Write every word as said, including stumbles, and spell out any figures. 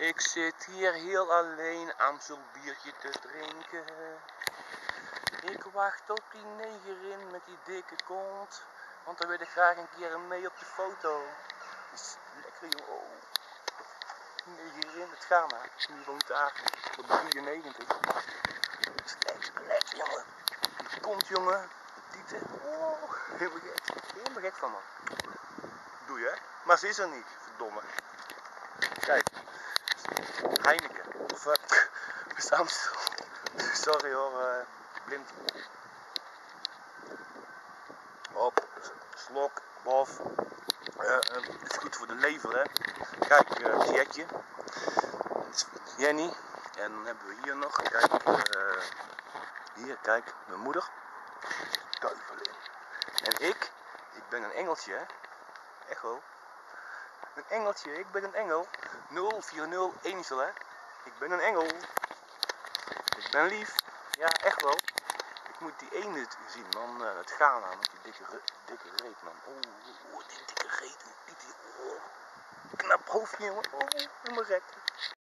Ik zit hier heel alleen Amstelbiertje te drinken. Ik wacht op die negerin met die dikke kont, want dan wil ik graag een keer mee op de foto. Is lekker jongen. Oh. Negerin met Ghana, die woont daar op de drieënnegentig. Is lekker, lekker jongen. Die kont jongen, tieten. Oh, helemaal gek. Helemaal gek van man. Doe je hè? Maar ze is er niet, verdomme. Kijk. Heineken. Of uh, Amstel. Sorry hoor, uh, blind. Hop, slok, bof. Uh, uh, het is goed voor de lever hè. Kijk, uh, Jetje. Jenny. En dan hebben we hier nog, kijk, uh, hier, kijk, mijn moeder. Duivelin. En ik, ik ben een engeltje hè. Echo. Een engeltje, ik ben een engel. nul vier nul Angel hè. Ik ben een engel. Ik ben lief. Ja, echt wel. Ik moet die ene zien man, uh, het Ghana met die dikke, dikke reet man. Oh, oh, die dikke reet. Die, die, oh. Knap hoofdje jongen. Oh, helemaal gek.